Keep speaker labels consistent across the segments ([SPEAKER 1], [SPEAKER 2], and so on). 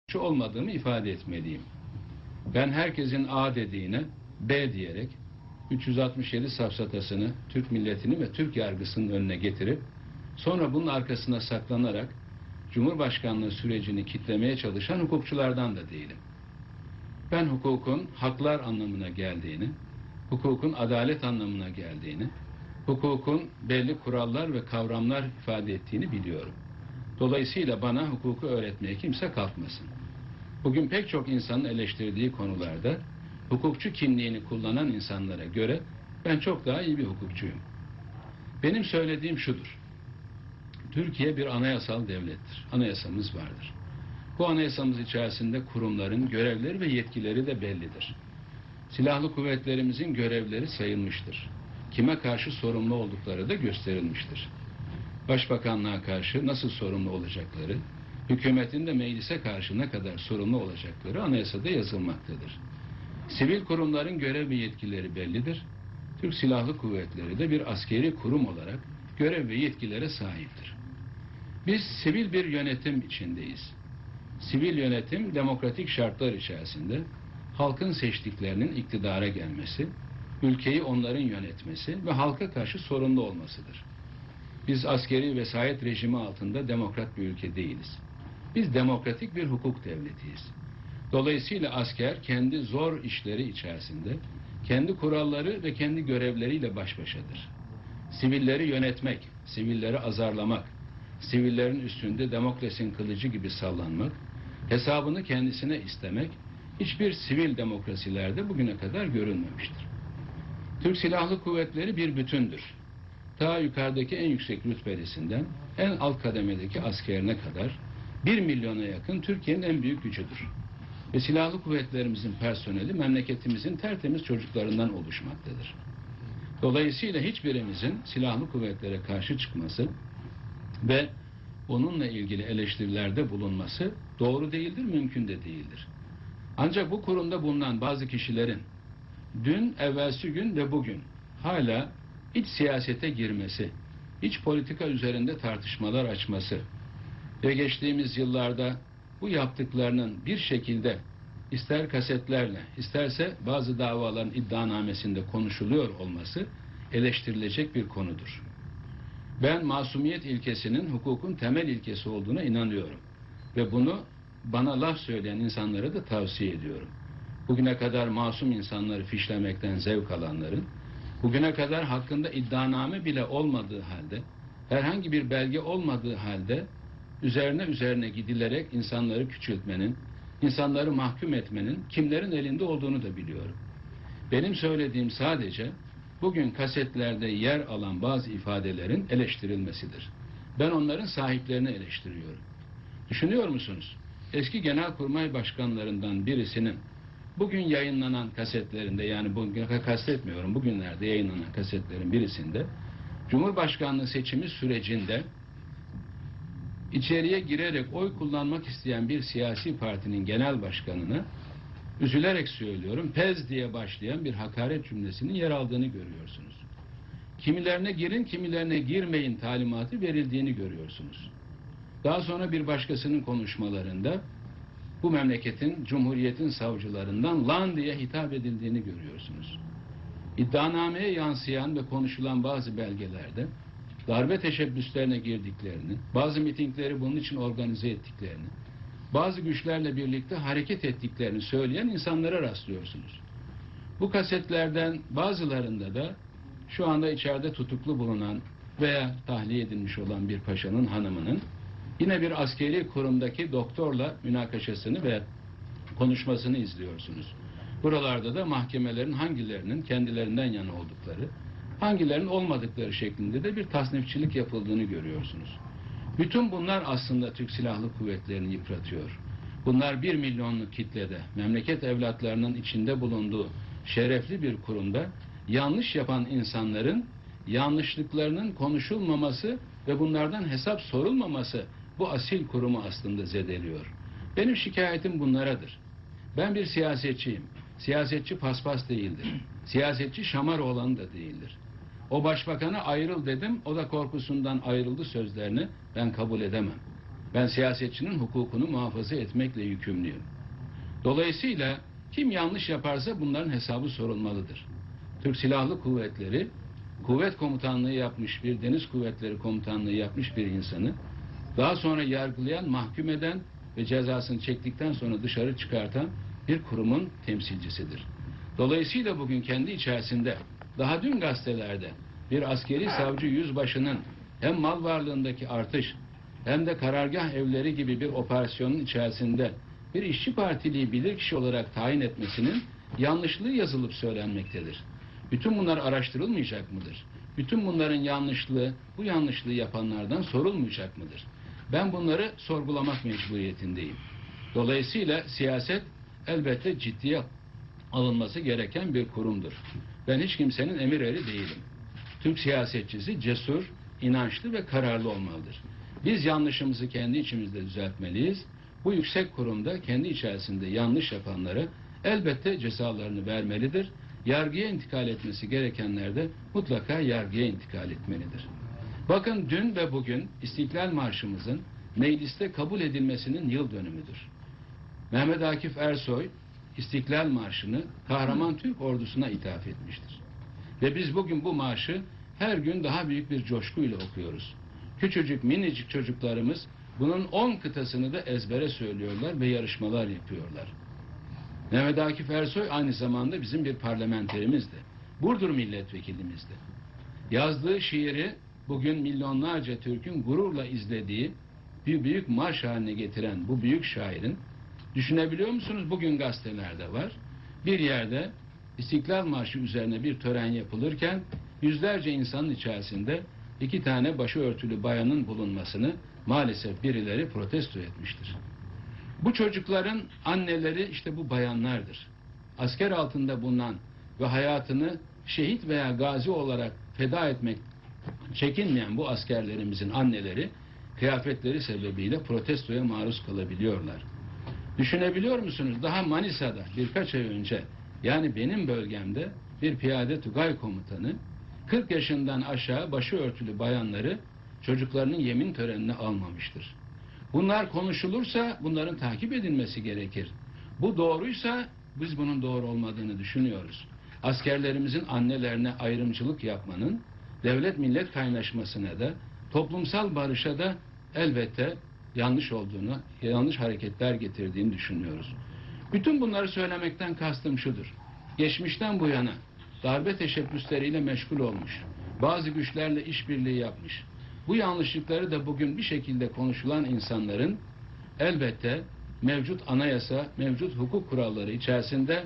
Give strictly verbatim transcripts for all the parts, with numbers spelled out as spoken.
[SPEAKER 1] olmadığımı ifade etmeliyim. Ben herkesin A dediğine B diyerek üç yüz altmış yedi safsatasını Türk milletini ve Türk yargısının önüne getirip sonra bunun arkasına saklanarak Cumhurbaşkanlığı sürecini kitlemeye çalışan hukukçulardan da değilim. Ben hukukun haklar anlamına geldiğini, hukukun adalet anlamına geldiğini, hukukun belli kurallar ve kavramlar ifade ettiğini biliyorum. Dolayısıyla bana hukuku öğretmeye kimse kalkmasın. Bugün pek çok insanın eleştirdiği konularda hukukçu kimliğini kullanan insanlara göre ben çok daha iyi bir hukukçuyum. Benim söylediğim şudur. Türkiye bir anayasal devlettir. Anayasamız vardır. Bu anayasamız içerisinde kurumların görevleri ve yetkileri de bellidir. Silahlı kuvvetlerimizin görevleri sayılmıştır. Kime karşı sorumlu oldukları da gösterilmiştir. Başbakanlığa karşı nasıl sorumlu olacakları, hükümetin de meclise karşı ne kadar sorumlu olacakları anayasada yazılmaktadır. Sivil kurumların görev ve yetkileri bellidir. Türk Silahlı Kuvvetleri de bir askeri kurum olarak görev ve yetkilere sahiptir. Biz sivil bir yönetim içindeyiz. Sivil yönetim demokratik şartlar içerisinde halkın seçtiklerinin iktidara gelmesi, ülkeyi onların yönetmesi ve halka karşı sorumlu olmasıdır. Biz askeri vesayet rejimi altında demokrat bir ülke değiliz. Biz demokratik bir hukuk devletiyiz. Dolayısıyla asker kendi zor işleri içerisinde kendi kuralları ve kendi görevleriyle baş başadır. Sivilleri yönetmek, sivilleri azarlamak, sivillerin üstünde Demokles'in kılıcı gibi sallanmak, hesabını kendisine istemek hiçbir sivil demokrasilerde bugüne kadar görülmemiştir. Türk Silahlı Kuvvetleri bir bütündür. Ta yukarıdaki en yüksek rütbelisinden en alt kademedeki askerine kadar bir milyona yakın Türkiye'nin en büyük gücüdür. Ve silahlı kuvvetlerimizin personeli memleketimizin tertemiz çocuklarından oluşmaktadır. Dolayısıyla hiçbirimizin silahlı kuvvetlere karşı çıkması ve onunla ilgili eleştirilerde bulunması doğru değildir, mümkün de değildir. Ancak bu kurumda bulunan bazı kişilerin dün, evvelsi gün ve bugün hala iç siyasete girmesi, iç politika üzerinde tartışmalar açması ve geçtiğimiz yıllarda bu yaptıklarının bir şekilde ister kasetlerle, isterse bazı davaların iddianamesinde konuşuluyor olması eleştirilecek bir konudur. Ben masumiyet ilkesinin hukukun temel ilkesi olduğuna inanıyorum. Ve bunu bana laf söyleyen insanlara da tavsiye ediyorum. Bugüne kadar masum insanları fişlemekten zevk alanların, bugüne kadar hakkında iddianame bile olmadığı halde, herhangi bir belge olmadığı halde üzerine üzerine gidilerek insanları küçültmenin, insanları mahkum etmenin kimlerin elinde olduğunu da biliyorum. Benim söylediğim sadece bugün kasetlerde yer alan bazı ifadelerin eleştirilmesidir. Ben onların sahiplerini eleştiriyorum. Düşünüyor musunuz? Eski genelkurmay başkanlarından birisinin bugün yayınlanan kasetlerinde, yani bugün kastetmiyorum, bugünlerde yayınlanan kasetlerin birisinde Cumhurbaşkanlığı seçimi sürecinde içeriye girerek oy kullanmak isteyen bir siyasi partinin genel başkanına, üzülerek söylüyorum, pez diye başlayan bir hakaret cümlesinin yer aldığını görüyorsunuz. Kimilerine girin, kimilerine girmeyin talimatı verildiğini görüyorsunuz. Daha sonra bir başkasının konuşmalarında bu memleketin, cumhuriyetin savcılarından lan diye hitap edildiğini görüyorsunuz. İddianameye yansıyan ve konuşulan bazı belgelerde darbe teşebbüslerine girdiklerini, bazı mitingleri bunun için organize ettiklerini, bazı güçlerle birlikte hareket ettiklerini söyleyen insanlara rastlıyorsunuz. Bu kasetlerden bazılarında da şu anda içeride tutuklu bulunan veya tahliye edilmiş olan bir paşanın hanımının yine bir askeri kurumdaki doktorla münakaşasını ve konuşmasını izliyorsunuz. Buralarda da mahkemelerin hangilerinin kendilerinden yana oldukları, hangilerinin olmadıkları şeklinde de bir tasnifçilik yapıldığını görüyorsunuz. Bütün bunlar aslında Türk Silahlı Kuvvetleri'ni yıpratıyor. Bunlar bir milyonluk kitlede, memleket evlatlarının içinde bulunduğu şerefli bir kurumda yanlış yapan insanların yanlışlıklarının konuşulmaması ve bunlardan hesap sorulmaması bu asil kurumu aslında zedeliyor. Benim şikayetim bunlaradır. Ben bir siyasetçiyim. Siyasetçi paspas değildir. Siyasetçi şamar olan da değildir. O başbakana ayrıl dedim, o da korkusundan ayrıldı sözlerini ben kabul edemem. Ben siyasetçinin hukukunu muhafaza etmekle yükümlüyüm. Dolayısıyla kim yanlış yaparsa bunların hesabı sorulmalıdır. Türk Silahlı Kuvvetleri, kuvvet komutanlığı yapmış bir, deniz kuvvetleri komutanlığı yapmış bir insanı, daha sonra yargılayan, mahkum eden ve cezasını çektikten sonra dışarı çıkartan bir kurumun temsilcisidir. Dolayısıyla bugün kendi içerisinde, daha dün gazetelerde bir askeri savcı yüzbaşının hem mal varlığındaki artış hem de karargah evleri gibi bir operasyonun içerisinde bir işçi partiliği bilirkişi olarak tayin etmesinin yanlışlığı yazılıp söylenmektedir. Bütün bunlar araştırılmayacak mıdır? Bütün bunların yanlışlığı, bu yanlışlığı yapanlardan sorulmayacak mıdır? Ben bunları sorgulamak mecburiyetindeyim. Dolayısıyla siyaset elbette ciddiye alınması gereken bir kurumdur. Ben hiç kimsenin emir eri değilim. Türk siyasetçisi cesur, inançlı ve kararlı olmalıdır. Biz yanlışımızı kendi içimizde düzeltmeliyiz. Bu yüksek kurumda kendi içerisinde yanlış yapanlara elbette cezalarını vermelidir. Yargıya intikal etmesi gerekenler de mutlaka yargıya intikal etmelidir. Bakın dün ve bugün İstiklal Marşımızın mecliste kabul edilmesinin yıl dönümüdür. Mehmet Akif Ersoy İstiklal Marşı'nı kahraman Türk ordusuna ithaf etmiştir. Ve biz bugün bu marşı her gün daha büyük bir coşkuyla okuyoruz. Küçücük minicik çocuklarımız bunun on kıtasını da ezbere söylüyorlar ve yarışmalar yapıyorlar. Mehmet Akif Ersoy aynı zamanda bizim bir parlamenterimizdi. Burdur milletvekilimizdi. Yazdığı şiiri bugün milyonlarca Türk'ün gururla izlediği bir büyük marş haline getiren bu büyük şairin, düşünebiliyor musunuz, bugün gazetelerde var. Bir yerde İstiklal Marşı üzerine bir tören yapılırken yüzlerce insanın içerisinde iki tane başı örtülü bayanın bulunmasını maalesef birileri protesto etmiştir. Bu çocukların anneleri işte bu bayanlardır. Asker altında bulunan ve hayatını şehit veya gazi olarak feda etmek çekinmeyen bu askerlerimizin anneleri kıyafetleri sebebiyle protestoya maruz kalabiliyorlar. Düşünebiliyor musunuz? Daha Manisa'da birkaç ay önce, yani benim bölgemde bir piyade tugay komutanı kırk yaşından aşağı başı örtülü bayanları çocuklarının yemin törenine almamıştır. Bunlar konuşulursa bunların takip edilmesi gerekir. Bu doğruysa biz bunun doğru olmadığını düşünüyoruz. Askerlerimizin annelerine ayrımcılık yapmanın devlet millet kaynaşmasına da toplumsal barışa da elbette yanlış olduğunu, yanlış hareketler getirdiğini düşünüyoruz. Bütün bunları söylemekten kastım şudur. Geçmişten bu yana darbe teşebbüsleriyle meşgul olmuş, bazı güçlerle işbirliği yapmış, bu yanlışlıkları da bugün bir şekilde konuşulan insanların elbette mevcut anayasa, mevcut hukuk kuralları içerisinde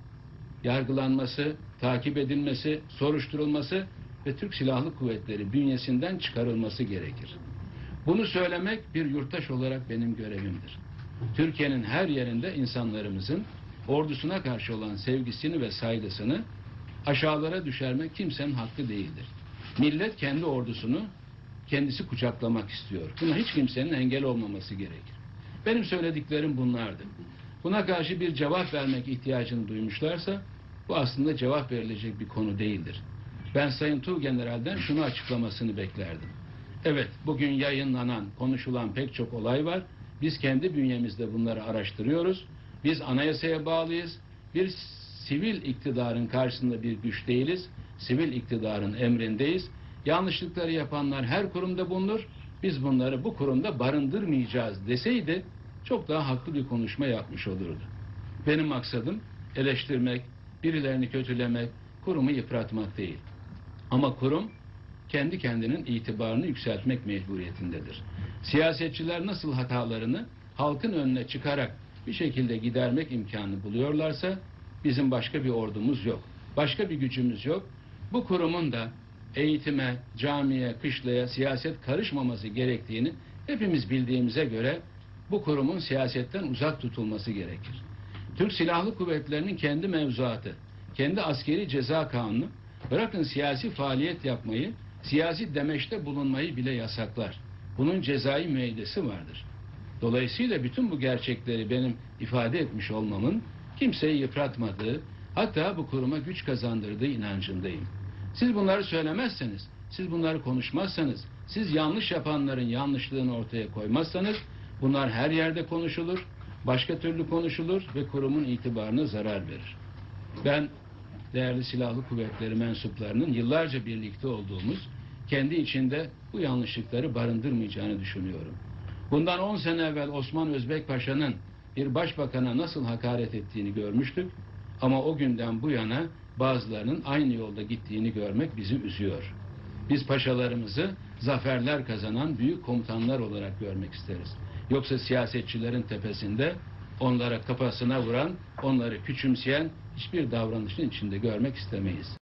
[SPEAKER 1] yargılanması, takip edilmesi, soruşturulması ve Türk Silahlı Kuvvetleri bünyesinden çıkarılması gerekir. Bunu söylemek bir yurttaş olarak benim görevimdir. Türkiye'nin her yerinde insanlarımızın ordusuna karşı olan sevgisini ve saygısını aşağılara düşürmek kimsenin hakkı değildir. Millet kendi ordusunu kendisi kucaklamak istiyor. Buna hiç kimsenin engel olmaması gerekir. Benim söylediklerim bunlardı. Buna karşı bir cevap vermek ihtiyacını duymuşlarsa bu aslında cevap verilecek bir konu değildir. Ben Sayın Tuğgeneral'den şunu açıklamasını beklerdim. Evet, bugün yayınlanan, konuşulan pek çok olay var. Biz kendi bünyemizde bunları araştırıyoruz. Biz anayasaya bağlıyız. Bir sivil iktidarın karşısında bir güç değiliz. Sivil iktidarın emrindeyiz. Yanlışlıkları yapanlar her kurumda bulunur. Biz bunları bu kurumda barındırmayacağız deseydi çok daha haklı bir konuşma yapmış olurdu. Benim maksadım eleştirmek, birilerini kötülemek, kurumu yıpratmak değil. Ama kurum kendi kendinin itibarını yükseltmek mecburiyetindedir. Siyasetçiler nasıl hatalarını halkın önüne çıkarak bir şekilde gidermek imkanı buluyorlarsa bizim başka bir ordumuz yok. Başka bir gücümüz yok. Bu kurumun da eğitime, camiye, kışlaya, siyaset karışmaması gerektiğini hepimiz bildiğimize göre bu kurumun siyasetten uzak tutulması gerekir. Türk Silahlı Kuvvetleri'nin kendi mevzuatı, kendi askeri ceza kanunu, bırakın siyasi faaliyet yapmayı, siyasi demeçte bulunmayı bile yasaklar. Bunun cezai müeyyidesi vardır. Dolayısıyla bütün bu gerçekleri benim ifade etmiş olmamın kimseyi yıpratmadığı, hatta bu kuruma güç kazandırdığı inancındayım. Siz bunları söylemezseniz, siz bunları konuşmazsanız, siz yanlış yapanların yanlışlığını ortaya koymazsanız bunlar her yerde konuşulur, başka türlü konuşulur ve kurumun itibarına zarar verir. Ben değerli silahlı kuvvetleri mensuplarının yıllarca birlikte olduğumuz, kendi içinde bu yanlışlıkları barındırmayacağını düşünüyorum. Bundan on sene evvel Osman Özbek Paşa'nın bir başbakana nasıl hakaret ettiğini görmüştük. Ama o günden bu yana bazılarının aynı yolda gittiğini görmek bizi üzüyor. Biz paşalarımızı zaferler kazanan büyük komutanlar olarak görmek isteriz. Yoksa siyasetçilerin tepesinde onlara kafasına vuran, onları küçümseyen hiçbir davranışın içinde görmek istemeyiz.